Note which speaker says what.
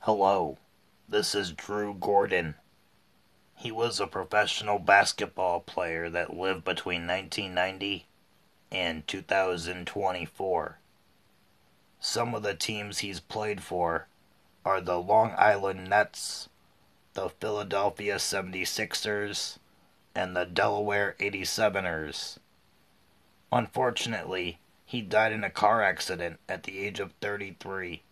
Speaker 1: Hello, this is Drew Gordon. He was a professional basketball player that lived between 1990 and 2024. Some of the teams he's played for are the Long Island Nets, the Philadelphia 76ers, and the Delaware 87ers. Unfortunately, he died in a car accident at the age of 33.